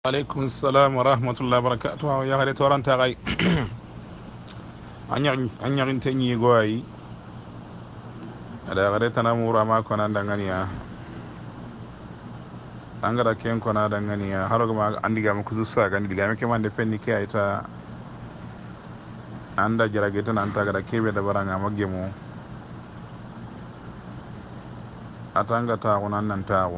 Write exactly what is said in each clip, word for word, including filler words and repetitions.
عليكم السلام ورحمة الله وبركاته. يا غري توران تاغي أنيا أنيا إنتني يقوي ada غري تنامورا ما كنا دعانيا angara ken kona dangania haroga ma andiga ma kuzusa gandi diga me kemande penni ke ayta anda jarage tan anta gada kebe da baranga magemo atanga ta wonan nan tawo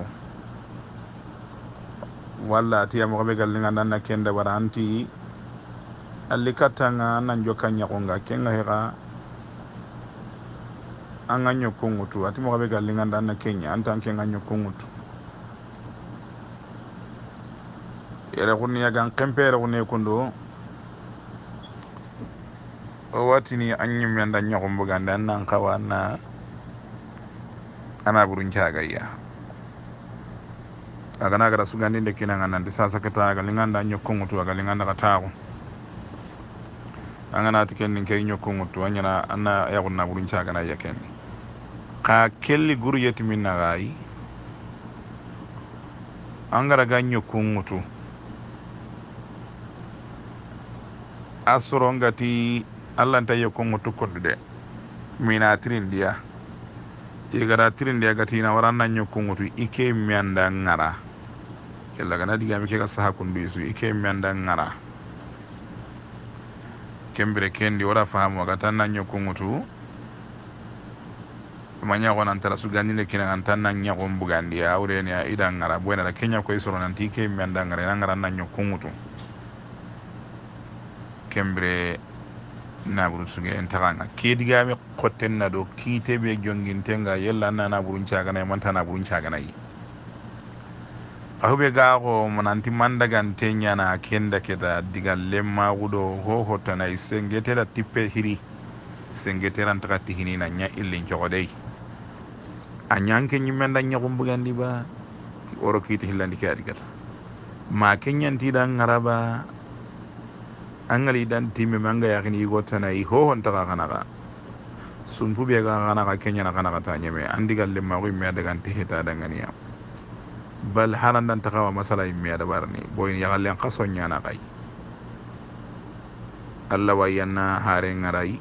walla tiya mo be gallinga nan na kende baranti alli katanga nan jokanya konga kenga hera anga nyokungutu ati mo be gallinga nan na kenya anta kenga nyokungutu yere kunni yagan kempere kunne kundo o watini anyim yanda nyakum buganda nan kawana ana burun cagayya agana gara sugandi de kinanga nan disasa kata ga linganda nyokungutu ga linganda katago angana tiken kay nyokungutu anyana anna yagunna burun caga na yaken ka kelli guru yeti minna gai angara ga nyokungutu asoro ngati Allah nta yokungutu kodde mina tirin dia igara tirin dia gati na waranna nyokungutu ike mianda ngara kella gana diga mi ke ka saha kundu isu ike mianda ngara kembere kendi wara fahamu gata na nyokungutu manya wana ntara sugani le kina antana nyagom bugandi ya ureni ya ida ngara buena la Kenya ko isoro nanti ike mianda ngara ngara na nyokungutu kembere na buru suge entaganga kidiga mi qotten na do kite be jongin tenga yella na na burun caga na manta na burun caga na yi kahube ga ko monanti mandagan tenya na kenda keda diga lemma gudo ho hota na isengete da tippe hiri sengete ran takati hini na nya illin cogodei anyanke nyimenda nya kumbugandi ba oro kite hillandi ke adigata ma kenyanti dan ngaraba angali dan timme manga yakini gotana i ho hon taka kanaka sumpu be ga kanaka kenya na kanaka tanya me andigal le ma ko me daga te heta daga niya bal halan dan taka masala me da barni boyin ya galle qason nyana kai alla wayanna hare ngarai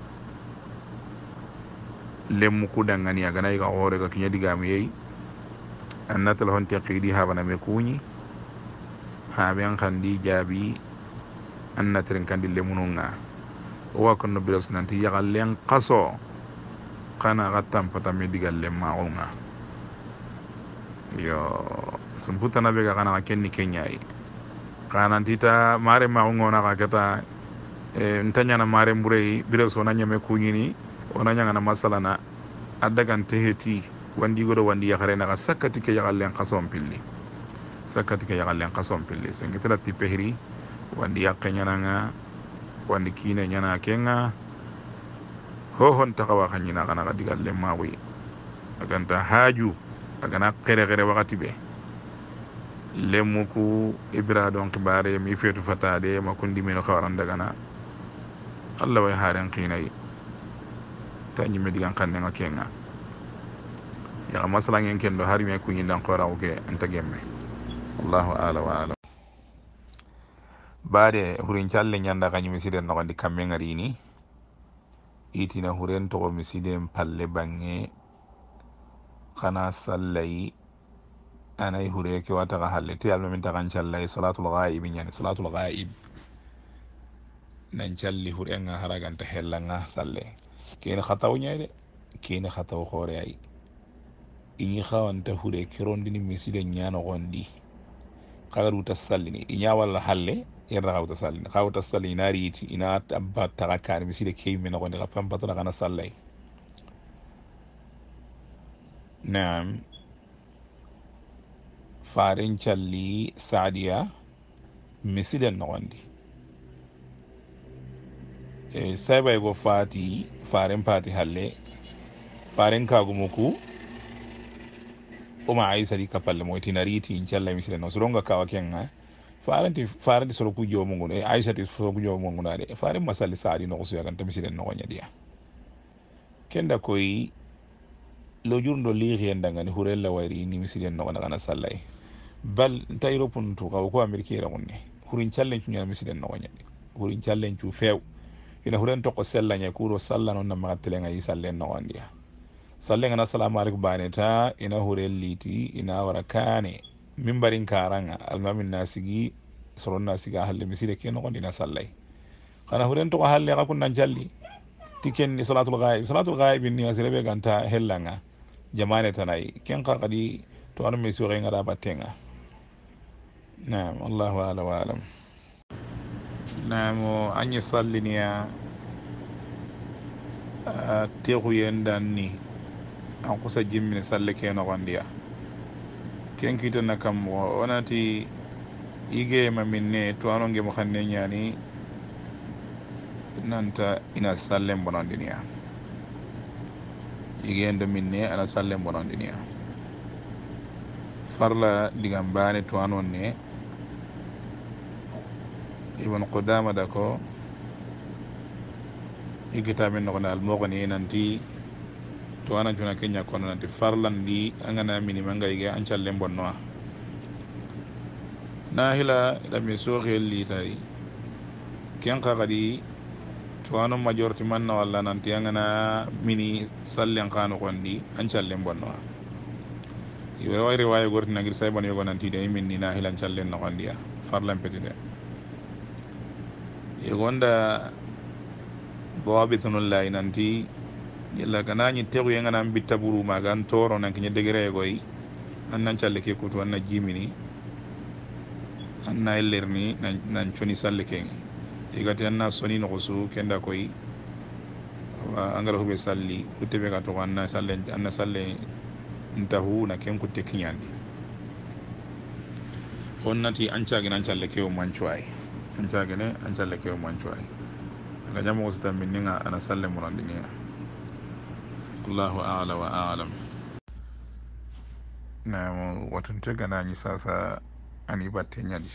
lemu ku daga niya ga nay ga hore ga kinya diga me yi annatal hon taqidi ha bana me kunyi ha ben khandi jabi anna tren kandi lemununga wa kono biros nanti yagal len qaso kana gatam pata me digal le maunga yo sumputa na bega kana kenni kenyai kana tita mare maunga na kata e ntanya na mare mbure biros ona nyame kunyini ona nyanga na masala na adagan teheti wandi godo wandi yakare na sakati ke yagal len qaso pilli sakati ke yagal len qaso pilli sengitela tipehri wandi yakenya nga wandi kine nyana kenga ho hon takawa khanyina kana digal le mawi aganta haju agana kere kere wakati be lemuku ibra don kibare mi fetu fatade makundi mino khawaran daga na Allah way haren kinai tanyi me digan kanne nga kenga ya masala ngen kendo hari me kunyi dan qora oke anta gemme Allahu ala wa ala bade hurin challe nyanda kanyi misiden no ndi kamme ngari ni itina huren to misiden palle bange khana sallai anay hure ke wata ga halle ti alma min ta kan challai salatul ghaib nyani salatul ghaib nan challi huren nga haragan ta hellanga salle kene khataw nyaade kene khataw khore ay inyi khawanta hure kirondini misiden nyano gondi kagaru tasallini inya wala halle yerra xawta salli xawta salli inari iti ina tabba taga kani miside key mena ko ndika pam patana kana sallay naam farin challi saadiya miside nogondi e saybay go fati farin pati halle farin kagumuku uma aisa di kapalle mo tinari iti incalla miside no soronga kawa kenga faranti faranti soro ku jomo ngono e aisha ti soro ku jomo ngono ade faran masali saadi no ko suya kan tamisiren no gonya dia kenda koy lo jurndo li ri endanga ni hurella wari ni misiren no kana sallay bal tayro puntu ka ko amerike ra gonne hurin challen cu nyana misiden no nyande hurin challen cu few ina huren to ko sellanya kuro salla non na magatelenga yi sallen no wandiya sallen na assalamu alaikum baneta ina huren liti ina wara kane mimbarin karanga almamin nasigi soron nasiga halle miside ke no gondina sallay kana huren to ko halle ka kunnan jalli tiken ni salatul ghaib salatul ghaib ni asirebe ganta hellanga jamane tanay ken ka kadi to an mi sure ngada batenga naam allahu ala wa alam naam anyi salliniya tehu yendan ni an kusa jimmine salle ke no gondiya ken kitana kam wonati ige ma minne to anonge mo xanne ñani nanta ina sallem bonondiniya ige ndo minne ana sallem bonondiniya farla digam bane to anon ne ibn qudama da ko igita min no al mogoni nanti to ana juna kenya kono nanti farlan di angana mini manga ige an sallem bonno nahila da mi soxel li tay ken ka kadi to ano majority manna walla nanti angana mini sallen khano kondi an challen bonno iwe wayri waye gorti nangir saybon yogo nanti de minni nahilan challen no kondiya farlan petide e gonda bawabitunullahi nanti yalla kanani tegu yangana bitta buru magan toro nan kinya degere goy annan challe ke kutu anna jimini anna ellerni nan choni salle kengi igati anna soni no su kenda koy angara hube salli kutebe ka to anna salle anna salle ntahu na ken kutte kinyandi honnati ancaage nan challe ke o manchuai ancaage ne an challe ke o manchuai aga jamo usta minninga ana salle murandiniya allahu a'la wa a'lam na watunte ganani sasa ani batte nyadi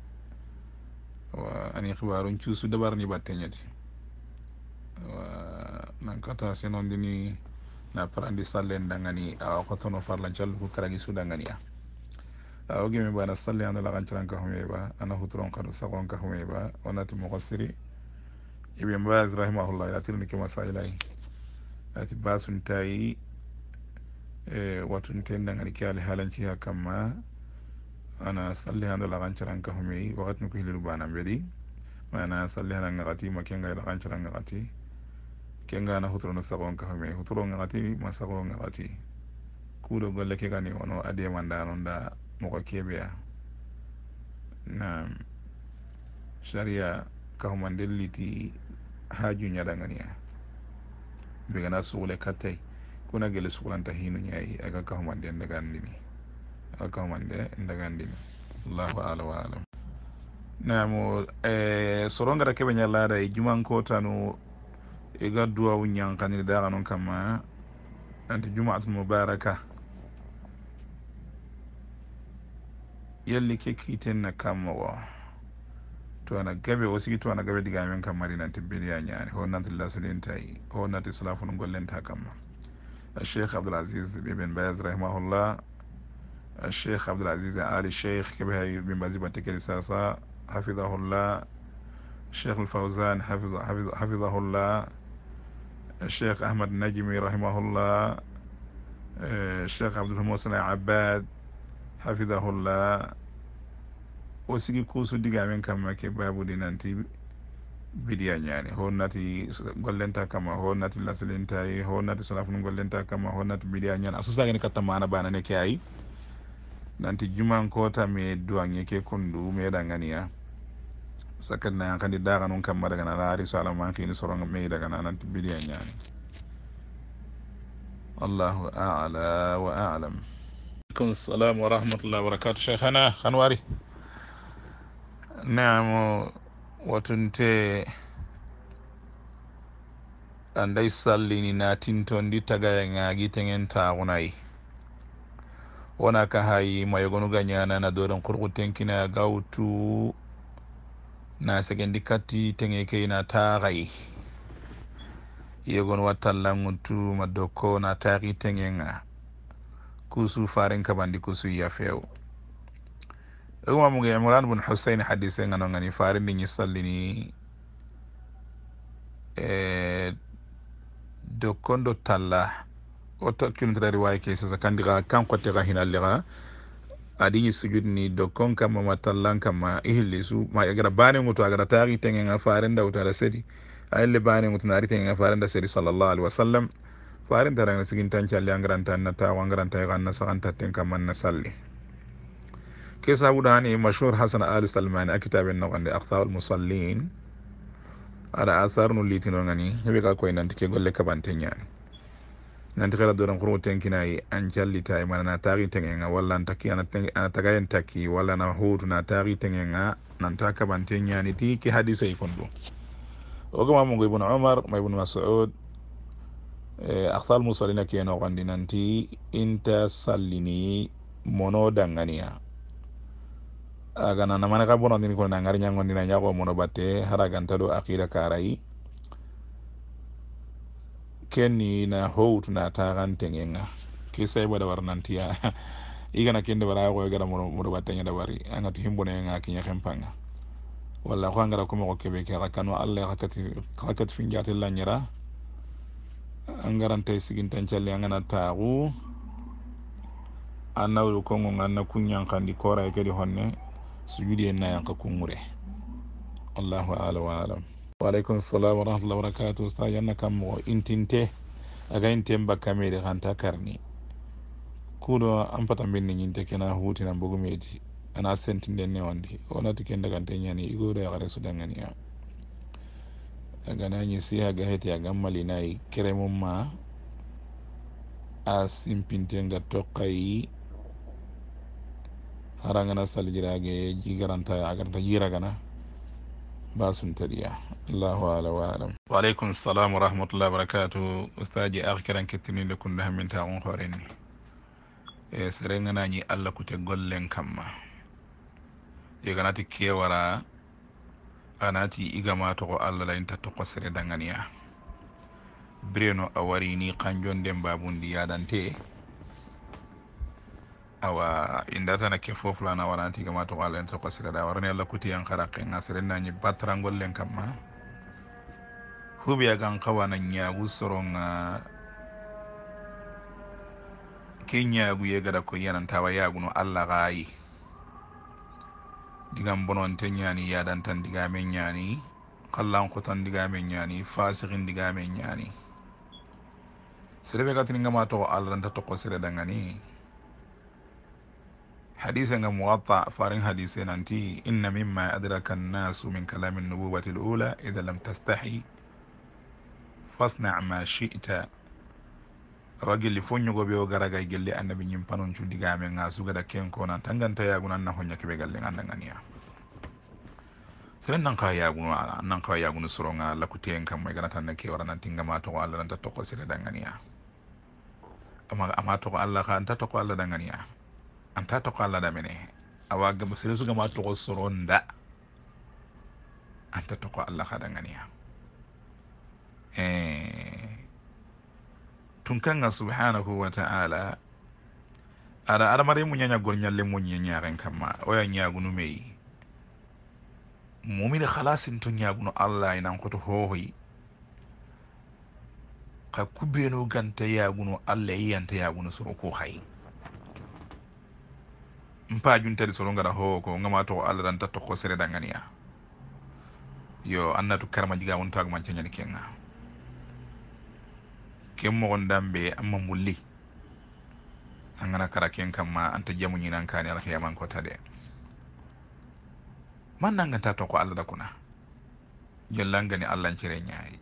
wa ani khibarun ciusu dabar ni batte nyadi wa nan kata senon dini na parandi salle ndangani aw ko tono farlan callu ko karagi sudangani a aw gemi bana salle an la gantaran ka humeba ana hutron qad saqon ka humeba onati muqassiri ibn baz rahimahullah ya tirni kama sailai ati basun tayi e watun tendangani kyale halanci hakamma ana salli handa la gantaran ka humei wakati ko hilu bana bedi mana salli handa ngati makenga la gantaran ngati kenga na hutro na sagon ka me hutro ngati ma sagon ngati kudo golle ke gani wono ade manda non da mo ko kebe na sharia ka ho mandelliti haju nyada ngani ya be gana sule katai kuna gele sukulanta hinu nyai aga ka ho mande ndaga ndini aga ka ho mande ndaga ndini allahu ala wa alam na mo e soronga da kebe nyala da juman ko tanu iga duwa wunyan kanir daga non kama anti juma'atul mubaraka yalli ke kiten na kama wa to ana gabe wasi to ana gabe diga men kama ri nanti bidiya nyaani ho nanti lasalin tay ho nanti salafun gollen ta kama الشيخ عبد العزيز بن باز رحمه الله الشيخ عبد العزيز آل الشيخ كبه بن باز بنتكلي ساسا حفظه الله الشيخ الفوزان حفظ حفظ حفظه الله الشيخ أحمد النجمي رحمه الله الشيخ عبد المحسن عباد حفظه الله وسيكي كوسو ديغا من كما كبابو دي نانتي بديا يعني هو ناتي غولنتا كما هو ناتي لاسلنتا هو ناتي سلافون غولنتا كما هو ناتي بديا يعني اسوسا غني كتمانا بانا نكي اي نانتي جمان كوتا مي دواني كي كوندو مي دانغانيا sakana yang kandi daga non kam daga na lari sala man kini soronga me daga na nanti bidiya nyani Allahu a'la wa a'lam. Alaikum assalam wa rahmatullahi wa barakatuh. Shaykhana Khanwari. Naam watunte andai sallini natintondi tagaya ngagi tengen taunai wona ka hayi mayogonu ganyana na doron kurku tenkina gautu na segendi katti tenge kayna taxay yegon wattallangutu ma dokko na taxi tengenga kusu faren kabandi kusu ya few uma mu Imran bin Hussein hadise ngano ngani farin ni sallini e do kondo talla o to kilindira riwaya ke sa kandira kan ko te ga hinalira adi sujud ni do kon kam ma tallan kam ma ihli su ma gara bane nguto agara tari tengen nga farin da utara sedi aylle bane nguto nari tengen nga farin da sedi sallallahu alaihi wasallam farin tara nga sigin tan calli angaranta na ta wangaranta ga na sakanta ten kam man na salli ke sabudani mashhur hasan al salmani akitaben no gande aqtaul musallin ada asar no litino ngani hebe ka koy nanti ke golle kabante nyani nanti kala doran ko tenkinay an jallita e mana na tari tengenga walla antaki ana ana tagayen taki walla na hutu na tari tengenga nanta kabante nyani ti ki hadisa e kondo o gama mo ibn umar ma ibn mas'ud e akhtal musallina ke no gandi nanti inta sallini mono danganiya aga na mana ka bono ni ko na ngari nyango ni na nyago mono batte haraganta do akida karai kenni na howtu na taran tengenga ke sai bada warnantiya igana kende bara ko gara mono mono batte nya da bari anga to himbo ne nga kinya khempanga walla ko ngara ko mo ko kebe ke rakano alla hakati hakati finjati la nyira angarante sigin tan challi angana taagu annawlu ko nganna kunyan kandi kora ke di honne sujudi en na yanka kungure Allahu a'lam wa alam wa alaikum assalam wa rahmatullahi wa barakatuh sta yanna kam mo intinte aga intemba kamere hanta karni kudo ampata minni nyinte kena huti na mbugu meti ana sentinde ne wandi onati kenda kante nyani igoro ya gare sudangani ya aga nanyi si aga heti aga mali nai keremumma a simpintenga tokai harangana saljirage jigaranta agaranta jiragana basun tariya Allahu ala wa alam wa alaikum assalam wa rahmatullahi wa barakatuh ustaji akhiran ketini de kun hamin ta on horeni e serengana ni alla kute gollen kamma e ganati kewara anati igama to ko alla la inta to ko sere danganiya breno awari ni kanjon dem babundi yadante awa indata na ke fofla na waranti gama to alla inta ko sere da warne alla kuti yan kharaqe ngasere nani batrangol len kamma hubiya gan kawana nyagu soronga kenyagu yegada ko yanan tawa yaguno alla gayi digam bonon tenyani yadan tan digamen nyani kallan ko tan digamen nyani fasikin digamen nyani serebe gatin ngama to alla nda to ko sere dangani hadisa nga muwatta farin hadise nanti inna mimma adraka an-nasu min kalam an-nubuwati al-ula idha lam tastahi fasna' ma shi'ta awagilli fonnyugo be o garaga gelle annabi nyim panon cu digame nga sugada kenko nan tanganta yagunan na honya kebe galle ngandangania seren nan ka yagunu nan ka yagunu soronga la kuten kam may ganata nan ke wara nan tingama to Allah nan to ko sere dangania ama ama to Allah ka anta to ko Allah dangania anta to ko Allah da mene awaga sere suga ma to ko soronda anta to ko Allah ka dangania eh tunkanga subhanahu wa ta'ala ada ada mare mu nyanya gol nyalle mu nyanya ren kama o ya nyagunu meyi mu'min khalasin to nyagunu Allah ina ko to hohoyi ka kubeno ganta yagunu Allah yanta yagunu soro ko hay mpa junta di soro ngara ho ko ngama to Allah dan tatto ko sere danganiya yo annatu karma diga won tag man nyani kenga kemmo on dambe amma mulli angana kara ken kamma anta jamu nyinan kani ala khiyaman ko tade man nanga tato ko Allah da kuna jellangani Allah cire nyaay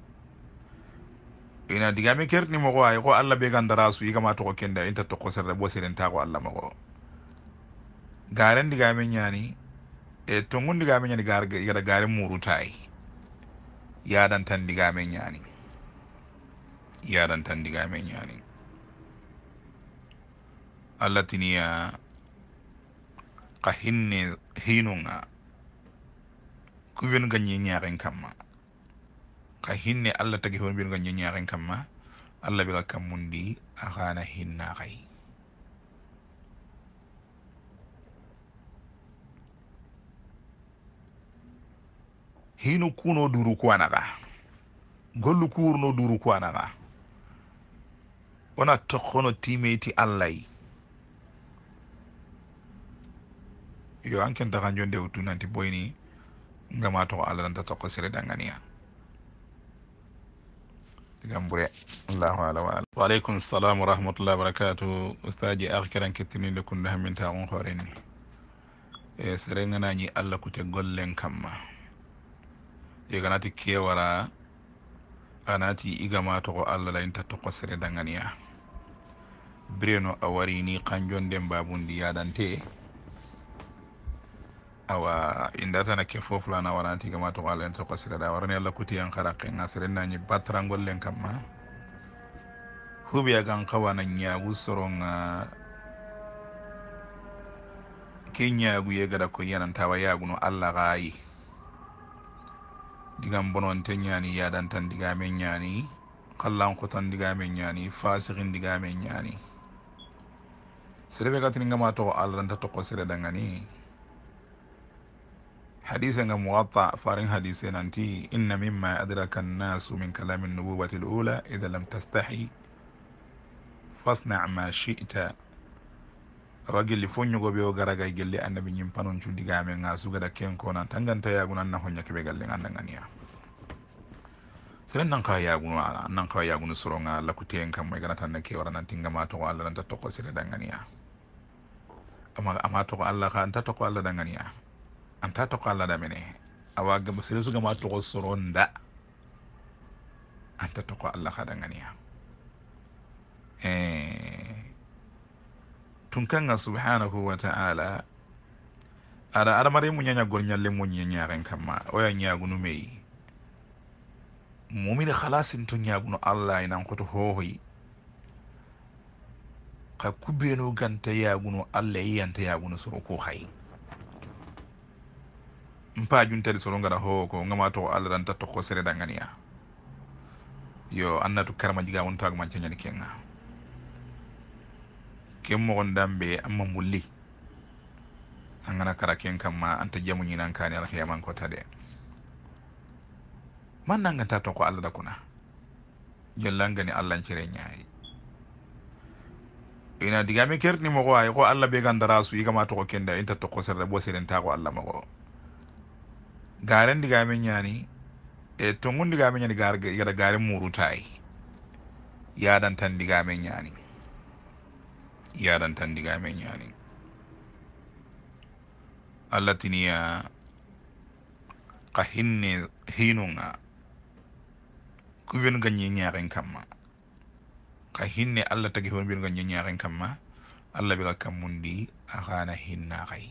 ina digami kerni mo ko ay ko Allah be gandara su yiga ma to ko kenda inta to ko serre bo siren ta ko Allah mako garen digami nyani e to ngun digami nyani gar yada gare murutay yadan tan digami nyani yadan tan digami nyani Allah tiniya ka hinne hinunga kuben ganye nyaren kamma ka hinne Allah tagi hon ben ganye nyaren kamma Allah be ka mundi akana hinna kai hinu kuno duru kuanaga gollu kurno duru kuanaga ona tokkono timeti allai yo anken daga jonde utu nanti boyni ngama to Allah dan ta tokko sere danganiya digambure Allahu ala wa wa alaikum assalam wa rahmatullahi wa barakatuh ustaji akhiran kitini de kun da min ta on horenni e sere ngana ni Allah kute gollen kamma e ganati kewara anati igama to Allah la inta tokko sere danganiya breno awari ni kanjonde babundi yadante awa indata na ke fofla na wanati gama to Allah inta tokko sere da warani Allah kuti yan kharaqe ngasere nani batrangol len kamma hubiya gan kawana nyagu soronga kenyagu yegada ko yanan tawa yaguno Allah gayi digam bonon te nyani yadan tan digame nyani kallan ko tan digame nyani fasikin digame nyani serebe gatin ngama to Allah dan to ko sere dangani hadise nga muwatta farin hadise nanti inna mimma adraka an-nasu min kalam an-nubuwati al-ula idha lam tastahi fasna' ma shi'ta awagilli fonnyugo be o garaga gelle annabi nyim panon cu digame nga sugada kenko nan tanganta yaguna na honya kebe galle nganda ngania seren nan ka yaguna nan ka yaguna suronga la kuten kam may ganata nan ke wara nan tinga ma to Allah nan ta tokko sere dangania ama ama to Allah ka anta to ko Allah dangania anta to ko Allah da mene awaga sere suga ma to ko suronda anta to ko Allah ka dangania eh tunkanga subhanahu wa ta'ala ada ada mari mu nyanya gol nyalle mu nyanya ren kama oya nyagunu mei mu'min khalasin to nyagunu Allah ina ko to hohoyi ka kubeno ganta yagunu Allah yanta yagunu soro ko hay mpa juntari soro ngara ho ko ngama to Allah dan tatto ko sere danganiya yo annatu karma jiga won tag man nyani kenga kemmo on dambe amma mulli angana karaken kamma anta jamu nyinan kani al khiyaman ko tade man nanga tato ko Allah da kuna jellangani Allah cire nyaay ina digame kerni mo ko ay ko Allah be gandara su yiga ma to ko kenda inta to ko serre bo seren ta ko Allah mako garen digame nyani e to ngun digame nyani gar yada gare murutay yadan tan digame nyani yaran tan digame nyani Allah tiniya ka hinne hinunga kuben ganye nyaren kamma ka hinne Allah tagi hon ben ganye nyaren kamma Allah be ka kamundi akana hinna kai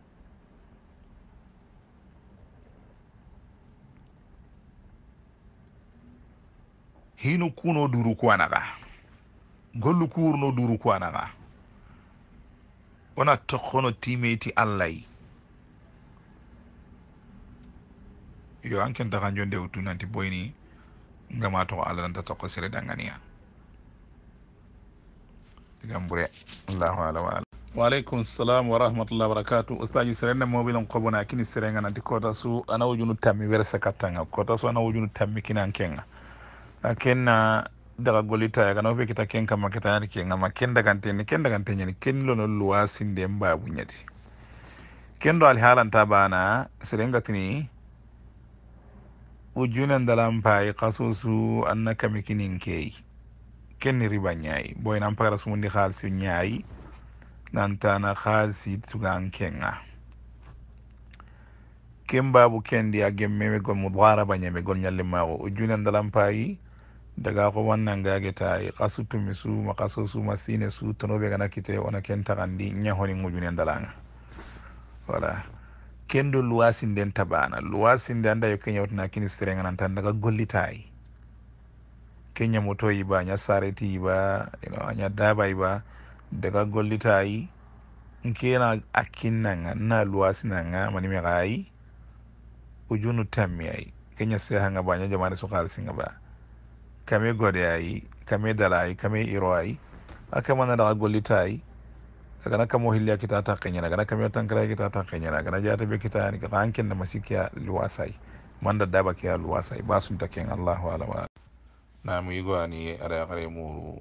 hinu kuno duru kwanaga gollu kurno duru kwanaga ona tokkono timeti allai yo anken daga jonde utu nanti boyni ngama to Allah dan ta tokko sere danganiya digambure Allahu ala wa wa alaikum assalam wa rahmatullahi wa barakatuh ustaji serena mobilon qobona kini serenga nanti kota su ana wujunu tammi wersa katanga kota su ana wujunu tammi kinan kenga akenna daga golita ya kana fe kita ken kama kita yani kenga makenda kante ni kenda kante nyani ken lono luwasi ndemba bunyati kendo al halan tabana serenga tini ujunan dalam pai qasusu annaka mikinin kei ken riba nyai boy nan para sumundi khalsi nyai nanta na khalsi tugan kenga kembabu kendi agemme gol mudaraba nyame gol nyalle mawo ujunan dalam pai daga ko wannan gageta e kasutu misu makasusu masine su tonobe gana kite ona kenta kandi nyahoni ngujune ndalanga wala kendo luwasin den tabana luwasin den anda yo kenya wotna kini strenga nan tan daga gollitai kenya moto yiba nya sareti yiba you know nya daba yiba daga gollitai nkena akinanga na luwasinanga mani me gai ujunu tammi ai kenya se hanga banya jamane so khal singa ba kame gode ay kame dalay kame iro ay akamana da gollitai kana kamo hilya kita ta kenya kana kame tankara kita ta kenya kana jata be kita ni ka anken na masikia luwasai manda daba ke alwasa ibasun taken Allahu ala wa na mu yigo ani ada gare muru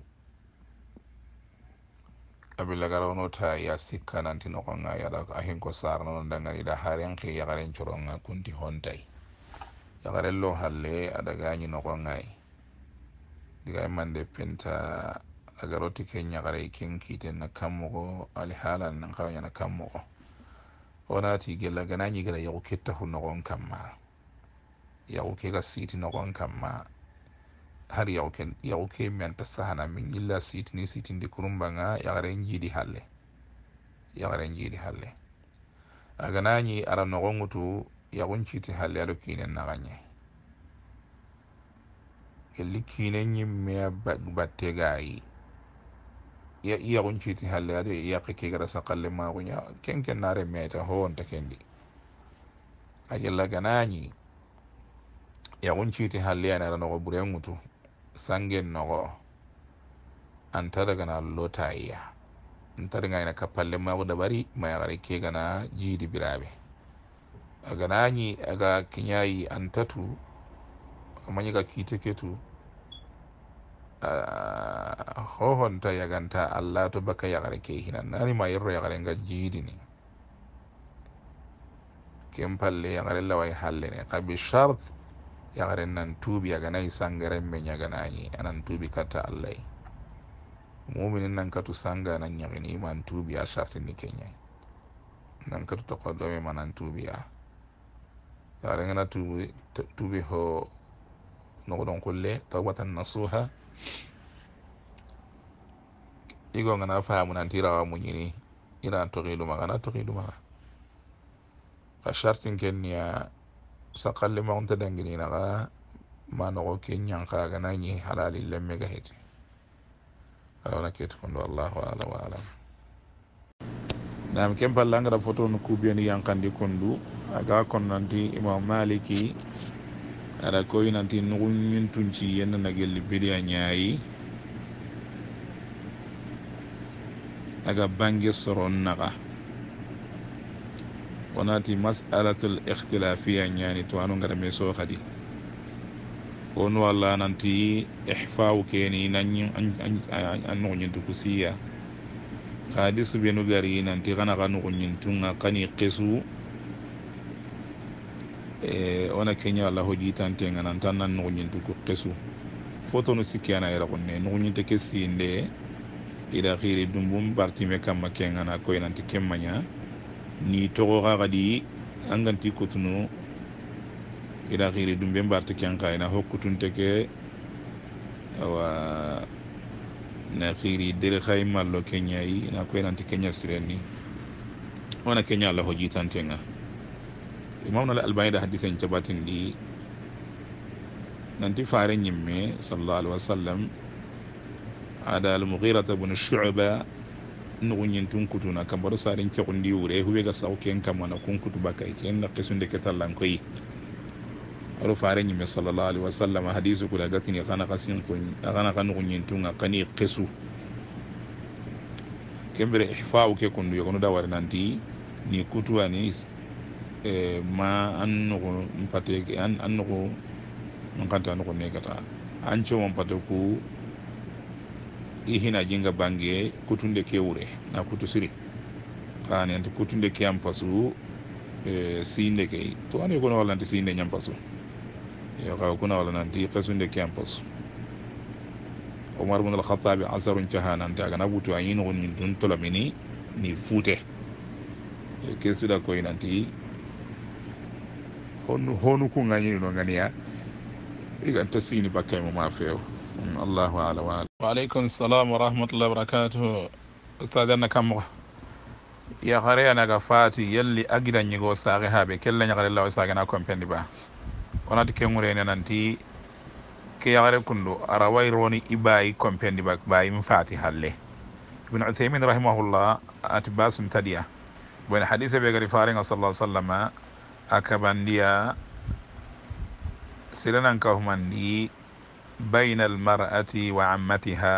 abilla garono ta ya sikka nanti no konga ya da ahin ko sarno non dangani da haren ke ya garen choronga kunti hontai ya garello halle ada gani no konga diga mande penta agaroti kenya gare kinki ten na kammo ali halan nan kawnya na kammo onati gella ganani gara yago ketta hu no gon kamma yago ke ga siti no gon kamma har yago ken yago ke men ta sahana min illa siti ni siti ndi kurumbanga ya gare njidi halle ya gare njidi halle aganani ara no gongutu yago nchiti halle ado kinen na ganye gelli kinen nyimme batte gayi ya iya gunchiti halle ade iya ke gara sakalle ma gunya ken ken nare meta ho on takendi ajella ganani ya gunchiti halle ana no bure ngutu sangen no anta daga na lota iya anta daga ina kapalle ma da bari ma ya gare ke gana jidi birabe aganani aga kinyayi antatu amanya ga kiteketu hohonta yaganta Allah to baka yagare ke hinan nani ma yerro yagare nga jiidi ni kem palle yagare lawai halle ne qabi shart yagare nan tubi yaganai sangare me nyaganani anan tubi kata Allah mu'minin nan katu sanga nan nyagini man tubi a shart ni kenya nan katu to kodo me manan tubi a yagare ngana tubi tubi ho no don kulle tawbatan nasuha igo ngana faamu nanti rawa muñini ina toxidu maga na toxidu maga ka shartin ken niya sakalle magunta dangini naga ma nogo ke ñanka gana ñi halali lemme ga heti alawana keti kondo allahu ala wa alam nam ken palla ngara photo no kubiyani yankandi kondu aga kon nanti imam maliki ada koy nanti nugu ñintunci yenna na gelli bidiya ñaayi aga bange soron naga wonati mas'alatul ikhtilafiyya ñani to anu ngara me so khadi on walla nanti ihfa'u keni nanyi an nugu ñintu kusiya hadis benu gari nanti kana kanu ñintunga kani qesu e ona kenya Allah hojitante ngana tan nan nugu ñintu ku qesu foto no sikana era konne nugu ñinte kesinde ida khiri dumbum bartime kamma kengana koy nanti kemmanya ni togo gadi anganti kutunu ida khiri dumbe barti kenka ina hokkutunte ke wa na khiri dere khay mallo kenya yi na koy nanti kenya sireni wana kenya Allah hojitante nga imam al-albani da hadisen jabatin di nanti faare nyimme sallallahu alaihi wasallam ada al-Mughira ibn Shu'ba nugunyin tunkutuna kambaru sarin ke kundi wure huwe ga sauken kamana kunkutu bakai ken na kisunde ke tallan koyi aro farin yi sallallahu alaihi wasallam hadisu kula gatini kana kasin kun kana kan nugunyin tunga kani qisu kembere ihfa'u ke kundu yono da war nanti ni kutu ani e ma annugo mpate an annugo nganta annugo ne kata ancho mon pate ku ihina jinga bange kutunde kewure na kutu siri kani anti kutunde ke ampasu e sinde ke to ani kono wala anti sinde nyampasu ya ka kono wala nanti kasunde ke ampasu Umar ibn al-Khattab asarun jahana anta kana butu ayin woni dun tolamini ni fute ke suda ko inanti honu honu ku ngani no ngania iga tasini bakay mo ma few Allahu ala wa wa alaykum assalam wa rahmatullahi wa barakatuh ustadana kam ya khare ana ga fati yalli agida nyigo saare habe kella nyagare law saage na kompendi ba onati kengure ne nanti ke yagare kundu ara wayroni ibai kompendi ba bayi mfati halle ibn Uthaymin rahimahullah atbasun tadiya bon hadith be gari faringa sallallahu alaihi wasallam akabandiya silanan ka humandi بين المرأة وعمتها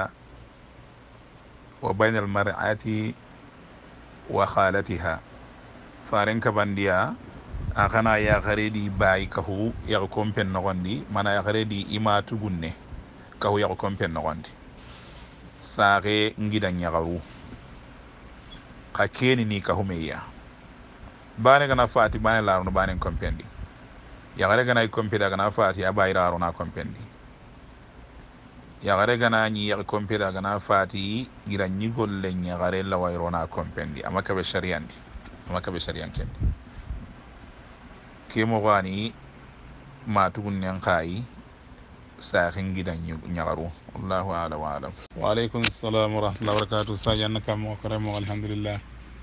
وبين المرأة وخالتها فارنك بانديا akana ya garedi bayi kahu ya kompen nogondi mana ya garedi ima tugunne kahu ya kompen nogondi sare ngida nyagaru ka keni ni kahu meya bane gana fati bane laruno bane kompendi ya gare gana kompeda gana fati ya bayi laruna kompendi ya gare gana ni ya kompeda gana fati ngira nyigolle nya gare la wayrona kompendi amaka be shariandi amaka be shariankendi kemo gani ma tugunne nkai sahin gidan nyagaru wallahu a'lam wa alam wa alaikum assalam wa rahmatullahi wa barakatuh sajanna kam wa karamu alhamdulillah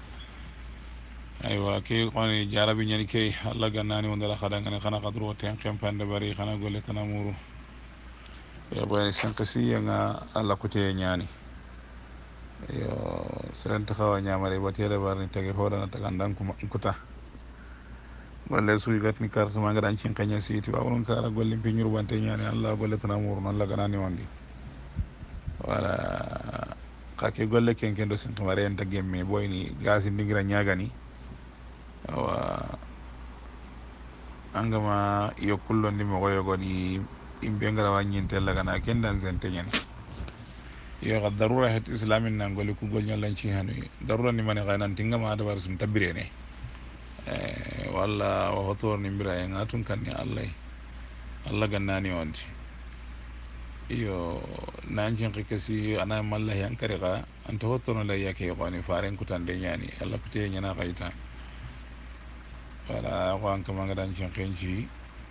aywa ke qoni jarabi nyani ke Allah gannani wondala khadangane khana qadru ten kempande bari khana golle tanamuru ya boy sankasi nga Allah kute nyani yo serenta khawa nyamare batele barni tege hodana tagandan kuma kuta golle suy gatni carte ma ngadan cin kanya siti wa won kala golle pinyur bante nyani Allah golle tanamuru non la ganani wondi wala kake golle ken ken do sen tamare en tagemme boyni gasi ndingira nyagani awa angama yo kullondi mo goyo godi imbe ngara wanyinte la gana ken dan zente nyani yo ga darura het islamin nan golle ku gol nyalan ci hanu darura ni mane gaynan tinga ma da bar sum tabirene eh walla wa hotor ni mbira en atun kan ni Allah Allah gannani wondi iyo nanjin kikasi ana malla yankari ga anta hotono la yake qoni faren kutande nyani Allah kute nyana qaita wala ko an kama ngadan cin kenci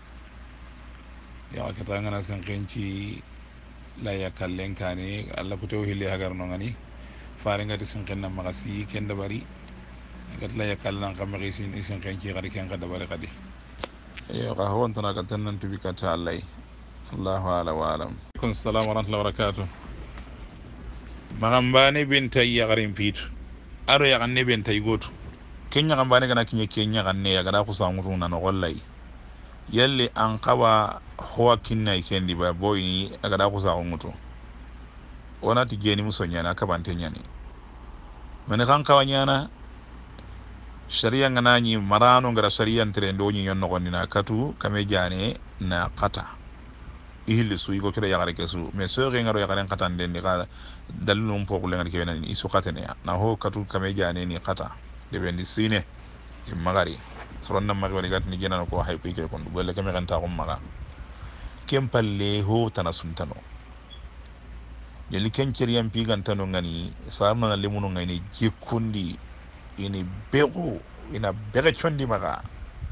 ya ka tanga na san kenci la ya kallen kane Allah kute o hili hagar no ngani faren ngati san kenna magasi ken da bari gat la ya kallan kam gisin isin kenci gadi ken kada bari gadi iyo ka hon tana ka tannan tubika ta Allah Allahu ala wa alam. Assalamu warahmatullahi wabarakatuh. Magambane bintay yagarin pitu aro yaganne bintay gotu kenya gambane gana kinye kenya ganne ya gada kusamuruna no wallahi yalle an qawa huwa kinna ikendi ba boyni agada kusamuto onati geni musonyana kabante nyani mane kan kawanyana sharia nganani marano ngara sharia ntrendo nyi yonno gonnina katu kame jane na qata ihili su igo kira yagare kesu mais so re ngaro yagare qatan den ga dalilum pokul ngari kena ni isu qatene na ho katu kame jane ni qata de bendi sine e magari soron nam magari gat ni genano ko hay ko ike kon golle kame ganta ko maga kem palle ho tanasuntano yeli ken ceriyam pigantano ngani sarna lemuno ngani jikundi ini bego ina bege chondi maga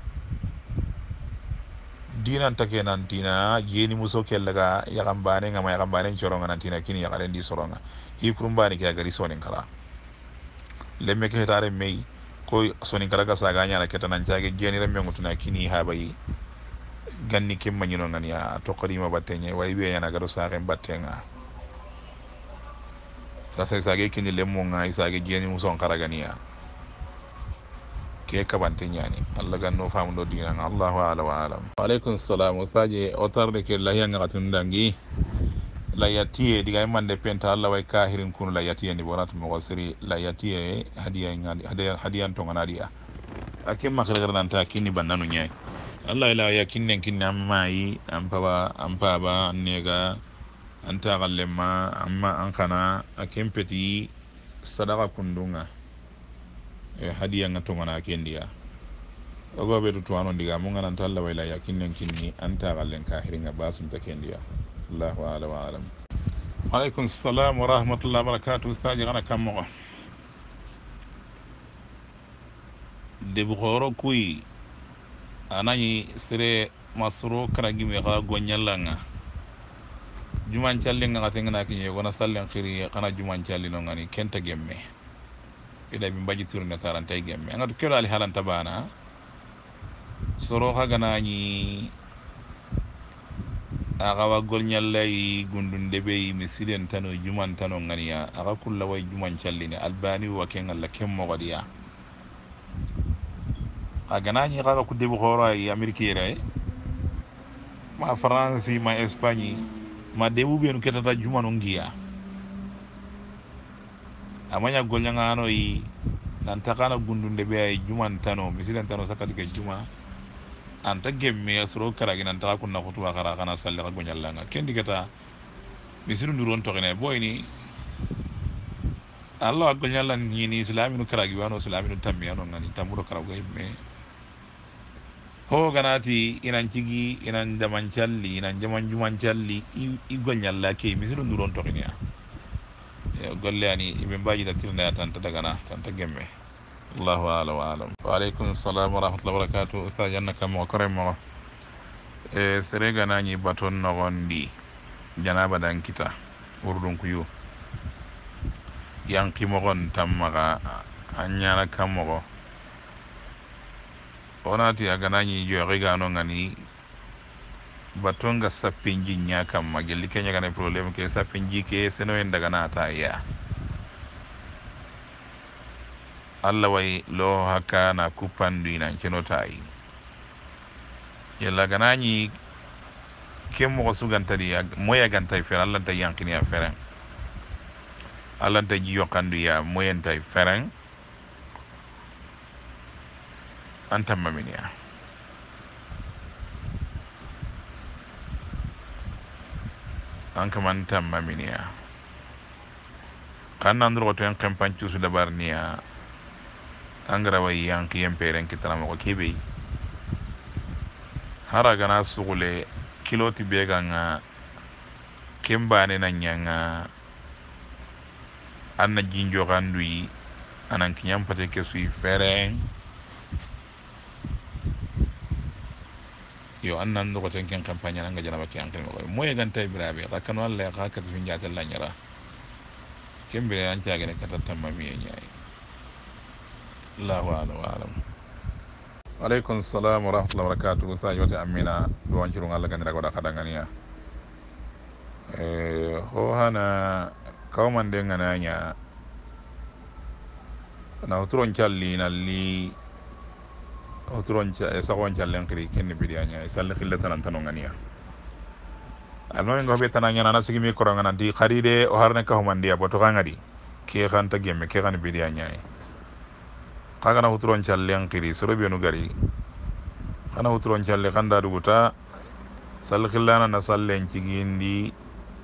dinan take nan tina jeni muso kellaga yakambane ngama yakambane choronga nan tina kini yakare ndi soronga hikrumbani ke gari sonin kala lemme ke tare mei ko sonin kala ga saga nyana ketanan jage jeni remme ngutuna kini habayi ganni kimma nyino ngani ya to qadima battenye way be yana gado saare battenga sa sa sage kini lemmo ngai sage jeni muso karagania ke kabante nyani Allah ganno famudo dina Allahu ala wa alam. Wa alaikum assalam ustaje otarde ke lahiya ngagatun dangi layatiye diga mande penta Allah way kahirin kun layatiye ni bonatu mo wasiri layatiye hadiya ngadi hadiya hadiyan to nganadia akim makhir nan ta kini bannanu nyai Allah ila yakinnen kinna mai ampawa ampaba nega anta gallema amma ankana akim peti sadaka kundunga e hadiya ngato ngana kendiya ogo be to anon diga mo ngana talla wayla yakinnen kinni anta gallen kahirin basun ta kendiya Allahu ala wa alam. Wa alaikum assalam wa rahmatullahi wa barakatuh ustaji gana kammo de bukhoro kuyi anani sere masro karagi me ga gonyallanga juman challinga ngatengana kinye wona sallen khiri kana juman challino ngani kenta gemme ida bi mbaji tourne taranta gemme ngatu kelo ali halanta bana soro ha ganani aga wa gol nyallay gundun debe misiden tano juman tano ngania aga kulla way juman challini albani wa kengal la kemmo gadiya aga nani aga ku debu khoro ay amerikire ma france ma espagne ma debu benu ketata juman ngiya amanya golnyanga ano yi nan takana gundunde be ay juman tano misiden tano sakati ke juma anta gemme asro karagi nan ta kunna khutba khara kana salle ka gonyallanga kendi kata misiru nduron to gene boyni Allah gonyalla ni ni islaminu karagi wano islaminu tammiyano ngani tamuro karago me ho ganati inan cigi inan jaman calli inan jaman juman calli i gonyalla ke misiru nduron to gene ya golle ani ibe mbaji da tirna tan ta daga na tan ta gemme Allahu a'lam wa a'lam wa alaikum assalam wa rahmatullahi wa barakatuh ustaz janna kam wa karamo e serega nani baton no gondi janaba dan kita urdun kuyu yanki mo gon tammaga anyana kammo onati aga nani jo rega no ngani baton ga sappinji nya kam magelli kenya gane problem ke sappinji ke seno en daga na ta ya Allah way lo haka na kupandu ina keno tai yalla ganani kemmo ko sugantadi moya gantay fer Allah ta yankini ya feren Allah ta jiyo kandu ya moyen tay feren antam maminia anka mantam maminia kan nandro to en kampanchu su dabarnia angra way yanki emperen kitana mo kebe hara gana sugule kiloti bega nga kembane na nyanga anna jinjo gandui anan kinyam pate ke sui fereng yo annan ndo ko tenken campagne nga jana bakki ankene mo moy ganta ibrabe ka kan walla ka ka fi njata la nyara kembere an tiagene kata tamma mi nyaay Allahu a'lam wa a'lam alaikum assalam wa rahmatullahi wa barakatuh ustaz yote amina do wanciru ngalla gandira ko da kadangania eh ho hana kawman de ngananya na utron calli na li utron ca e sawon callen kri kenni bidianya e salle khillatan tan ngania alno ngo be tananya na sigi mi ko ngana di kharide o harne ka homandia boto ngadi ke khanta gemme ke khani bidianya kaga na utron callen kri soro be no gari kana utron calle kanda duguta salle khillana na sallen cigindi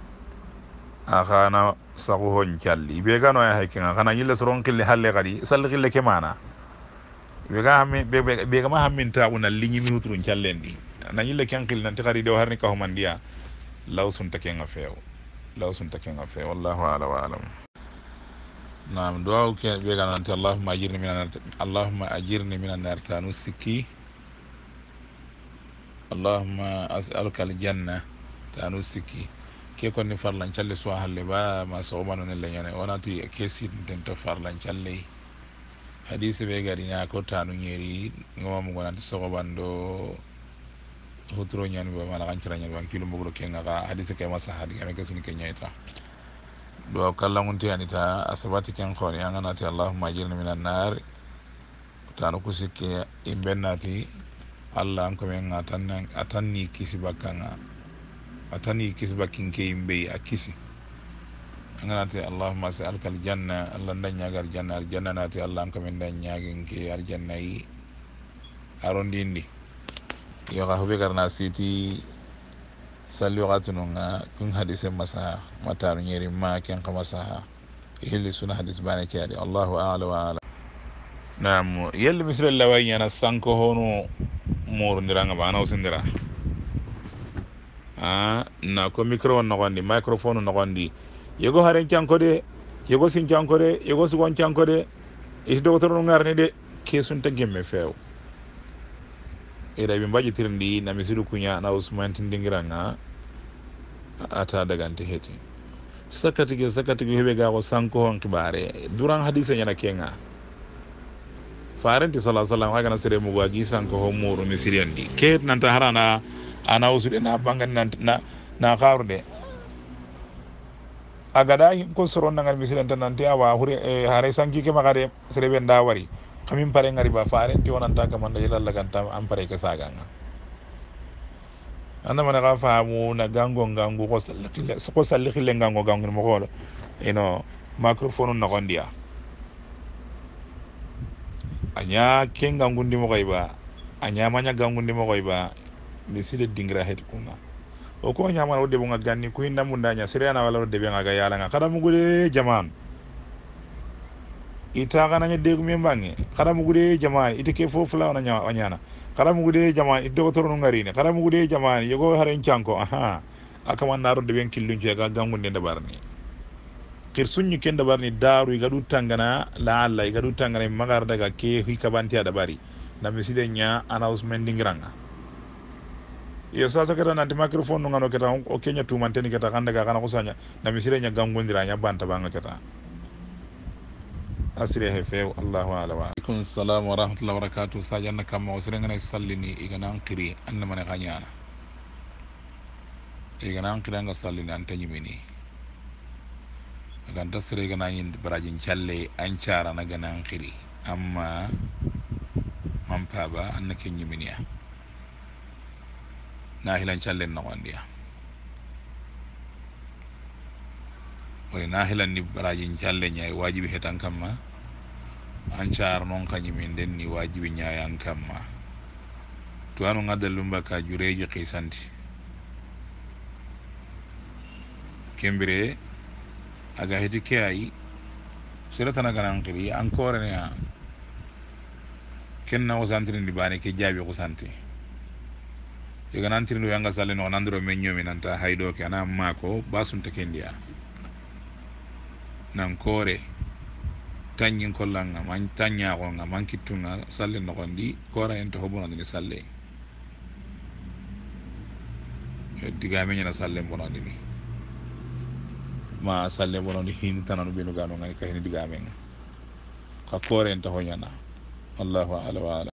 akana sagu hon calli be gano ya hakinga kana yille soron kille halle gadi salle kille ke mana be ga hammi be be ga ma hammin ta una linyi mi huturun callendi na yille kan kille nan tikari de harni ka homandiya law sun takenga feew law sun takenga feew wallahu ala wa alam naam du'a ke be ga nan ta allahumma ajirni minan allahumma ajirni minan nar tanu sikki allahumma as'aluka aljanna tanu sikki ke konni farlan calle so halle ba ma so manu ne lenyane onati kesi tenta farlan calle hadisi be gari nya ko tanu nyeri ngoma mo gonati so bando hutro nyan ba mala kan ciranya ban kilo mbugo kenga ka hadisi ke masa hadi ga kesuni ke nyaita do kala ngunti anita asabati ken khon ya nganati allahumma ajirni minan nar tanu kusike imbennati allah an ko men atan atanni kisi bakanga atani kisba kinke imbe akisi nganati allahumma sa'alka aljanna allah ndanya gar janna aljanna nati allah ko men ndanya ginke aljanna yi arondindi yo ga hobe garna siti salli waqtunu nga kun hadise masa mataru nyeri ma ken kamasa hilli suna hadis bana kadi allahu a'la wa ala nam yel misra lawayna na sanko hono mor ndiranga bana usindira ah na ko micro nogondi microphone nogondi yego haren cankode yego sin cankode yego sugon cankode iti docteur no ngarni de kesun ta gemme few ira bi mbaji tirndi na misidu kunya na usman tindingiranga ata dagante heti sakati ge sakati ge hebe ga ko sanko hon kibare duran hadise nyana kenga farenti sallallahu alaihi wasallam haga na sere mugwaji sanko ho muru misiriandi ke nanta harana ana usude na bangan na na na kawrde agada hin ko soron nangal misilen tan nanti awa hure e hare sanki ke magade sere ben da wari kamin pare ngari ba farenti wonanta ka manda yalla laganta am pare ke saganga anda mana ka faamu na gango gango ko salli ko salli khile gango gango mo ko ino microphone na gondia anya kenga ngundi mo kayba a ñamaña gangundi mogoy ba miside dingira het kunga o ko ñamana o deɓonga ganni ku hinna mundaña séreyana wala o deɓenga ga yalanga xaɗa mugude jamanu ita xanaña degume mbange xaɗa mugude jamani ite ke fo fula ona ñana xaɗa mugude jamani it dogotoro nu ngarini xaɗa mugude jamani yogo haren canko aha a kaman naro deɓen killunce ga gangunde ndeɓarni kir suñi ken dabarni daru iga du tangana la alla iga du tangana magar daga ke hui kabanti ada bari na miside nya announcement dingiranga yo sasa kata nanti microphone no ngano kata o kenya tu manteni kata kanda ga kana kusanya na miside nya gangondira nya banta banga kata asire he fe Allahu ala wa alaikum assalam wa rahmatullahi wa barakatuh sajanna kam o sirengana sallini igana ankiri anna mane kanyana igana ankiri anga sallini antanyi mini ganta sere gana yin barajin challe an cara na gana khiri amma man paba an ke nyiminia na hilan challe na wandiya wala na hilan ni barajin challe nyai wajibi hetan kamma an cara non kanyimin den ni wajibi nyai an kamma to anu ngadal lumba ka jureji qisanti kembere aga heti ke ay sera tana ganan kiri encore ne kenna o santri ndi bane ke jabi ko santi e ganan tirndo yanga sale no nandiro men nyomi nanta haydo ke ana mako basunta kendiya nan kore tanyin kollanga man tanya ko nga man kittunga salle no gondi kora en to hobono ni salle diga men na salle bono ni ma salle bono ni hin tananu benu gano ngani kayni diga men ka kore en to honyana Allahu a'lam.